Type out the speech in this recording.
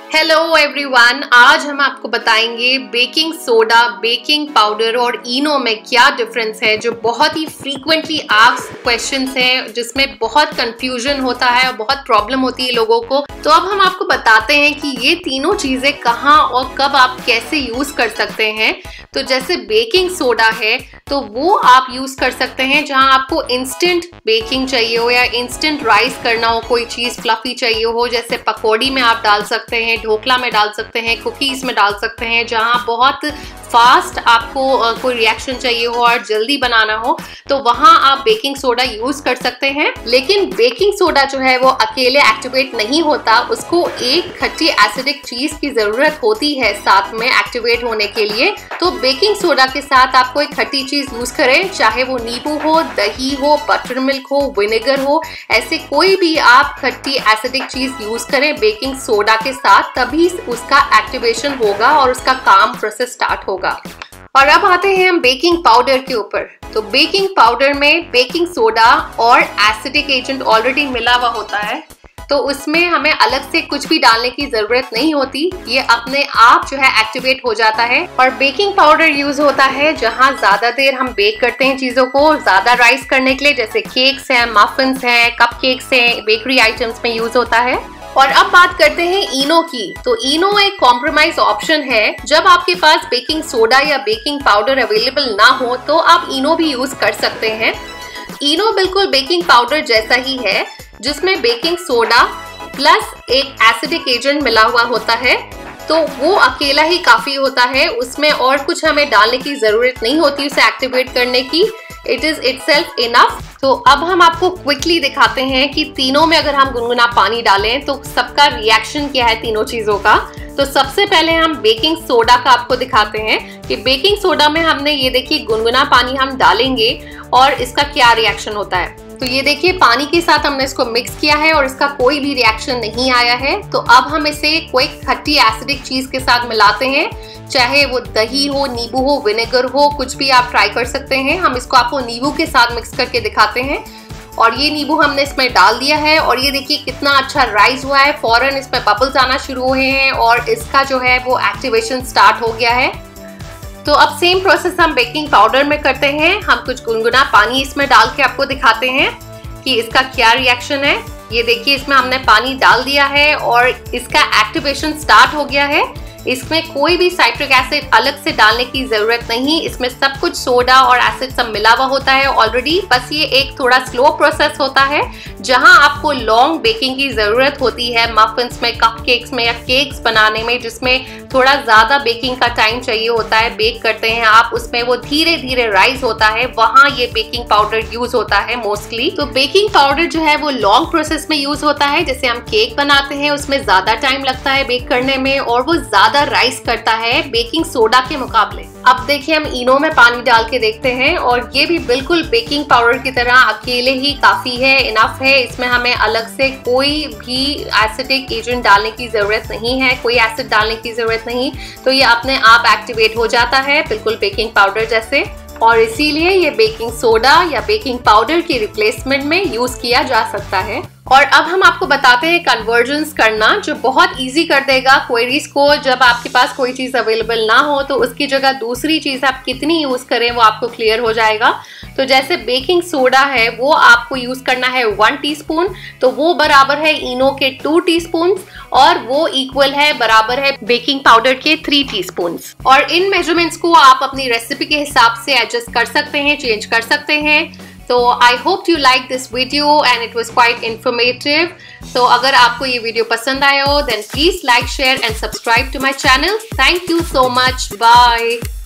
Hello everyone, आज हम आपको बताएंगे बेकिंग सोडा, बेकिंग पाउडर और इनो में क्या डिफरेंस है, जो बहुत ही फ्रीक्वेंटली आस्क्ड क्वेश्चंस हैं, जिसमें बहुत कंफ्यूजन होता है और बहुत प्रॉब्लम होती है लोगों को। तो अब हम आपको बताते हैं कि ये तीनों चीजें कहाँ और कब आप कैसे यूज कर सकते हैं। तो जैसे बेकिंग सोडा है तो वो आप यूज कर सकते हैं जहां आपको इंस्टेंट बेकिंग चाहिए हो या इंस्टेंट राइस करना हो, कोई चीज फ्लफी चाहिए हो, जैसे पकौड़ी में आप डाल सकते हैं, ढोकला में डाल सकते हैं, कुकीज में डाल सकते हैं, जहां बहुत फास्ट आपको कोई रिएक्शन चाहिए हो और जल्दी बनाना हो, तो वहां आप बेकिंग सोडा यूज कर सकते हैं। लेकिन बेकिंग सोडा जो है वो अकेले एक्टिवेट नहीं होता, उसको एक खट्टी एसिडिक चीज की जरूरत होती है साथ में एक्टिवेट होने के लिए। तो बेकिंग सोडा के साथ आप कोई खट्टी चीज यूज करें, चाहे वो नींबू हो, दही हो, बटर मिल्क हो, विनेगर हो, ऐसे कोई भी आप खट्टी एसिडिक चीज यूज करें बेकिंग सोडा के साथ, तभी उसका एक्टिवेशन होगा और उसका काम प्रोसेस स्टार्ट होगा। और अब आते हैं हम बेकिंग पाउडर के ऊपर। तो बेकिंग पाउडर में बेकिंग सोडा और एसिडिक एजेंट ऑलरेडी मिला हुआ होता है, तो उसमें हमें अलग से कुछ भी डालने की जरूरत नहीं होती, ये अपने आप जो है एक्टिवेट हो जाता है। और बेकिंग पाउडर यूज होता है जहां ज्यादा देर हम बेक करते हैं चीजों को, ज्यादा राइस करने के लिए, जैसे केक्स हैं, मफिन्स हैं, कपकेक्स हैं, बेकरी आइटम्स में यूज होता है। और अब बात करते हैं इनो की। तो इनो एक कॉम्प्रोमाइज ऑप्शन है। जब आपके पास बेकिंग सोडा या बेकिंग पाउडर अवेलेबल ना हो तो आप इनो भी यूज कर सकते हैं। इनो बिल्कुल बेकिंग पाउडर जैसा ही है, जिसमें बेकिंग सोडा प्लस एक एसिडिक एजेंट मिला हुआ होता है, तो वो अकेला ही काफी होता है, उसमें और कुछ हमें डालने की जरूरत नहीं होती उसे एक्टिवेट करने की। It is itself enough. तो अब हम आपको क्विकली दिखाते हैं कि तीनों में अगर हम गुनगुना पानी डालें तो सबका रिएक्शन क्या है तीनों चीजों का। तो सबसे पहले हम बेकिंग सोडा का आपको दिखाते हैं कि बेकिंग सोडा में हमने ये देखिए गुनगुना पानी हम डालेंगे और इसका क्या रिएक्शन होता है। तो ये देखिए पानी के साथ हमने इसको मिक्स किया है और इसका कोई भी रिएक्शन नहीं आया है। तो अब हम इसे कोई खट्टी एसिडिक चीज के साथ मिलाते हैं, चाहे वो दही हो, नींबू हो, विनेगर हो, कुछ भी आप ट्राई कर सकते हैं। हम इसको आपको नींबू के साथ मिक्स करके दिखाते हैं। और ये नींबू हमने इसमें डाल दिया है और ये देखिए कितना अच्छा राइज हुआ है, फौरन इसमें बबल्स आना शुरू हुए हैं और इसका जो है वो एक्टिवेशन स्टार्ट हो गया है। तो अब सेम प्रोसेस हम बेकिंग पाउडर में करते हैं। हम कुछ गुनगुना पानी इसमें डाल के आपको दिखाते हैं कि इसका क्या रिएक्शन है। ये देखिए इसमें हमने पानी डाल दिया है और इसका एक्टिवेशन स्टार्ट हो गया है। इसमें कोई भी साइट्रिक एसिड अलग से डालने की जरूरत नहीं, इसमें सब कुछ सोडा और एसिड सब मिला हुआ होता है ऑलरेडी। बस ये एक थोड़ा स्लो प्रोसेस होता है जहां आपको लॉन्ग बेकिंग की जरूरत होती है, मफिन्स में, कपकेक्स में या केक्स बनाने में, जिसमें थोड़ा ज्यादा बेकिंग का टाइम चाहिए होता है। बेक करते हैं आप, उसमें वो धीरे धीरे राइज होता है, वहां ये बेकिंग पाउडर यूज होता है मोस्टली। तो बेकिंग पाउडर जो है वो लॉन्ग प्रोसेस में यूज होता है। जैसे हम केक बनाते हैं उसमें ज्यादा टाइम लगता है बेक करने में और वो ज्यादा राइस करता है बेकिंग सोडा के मुकाबले। अब देखिए हम इनो में पानी डाल के देखते हैं और ये भी बिल्कुल बेकिंग पाउडर की तरह अकेले ही काफी है, इनफ है। इसमें हमें अलग से कोई भी एसिडिक एजेंट डालने की जरूरत नहीं है, कोई एसिड डालने की जरूरत नहीं। तो ये अपने आप एक्टिवेट हो जाता है बिल्कुल बेकिंग पाउडर जैसे, और इसीलिए ये बेकिंग सोडा या बेकिंग पाउडर की रिप्लेसमेंट में यूज किया जा सकता है। और अब हम आपको बताते हैं कन्वर्जन्स करना, जो बहुत इजी कर देगा क्वेरीज को। जब आपके पास कोई चीज अवेलेबल ना हो तो उसकी जगह दूसरी चीज आप कितनी यूज करें वो आपको क्लियर हो जाएगा। तो जैसे बेकिंग सोडा है वो आपको यूज करना है 1 टीस्पून, तो वो बराबर है इनो के 2 टीस्पून और वो इक्वल है, बराबर है बेकिंग पाउडर के 3 टीस्पून। और इन मेजरमेंट्स को आप अपनी रेसिपी के हिसाब से एडजस्ट कर सकते हैं, चेंज कर सकते हैं। तो I hope you like this video and it was quite informative. तो अगर आपको ये वीडियो पसंद आया हो then please like, share and subscribe to my channel. Thank you so much. Bye.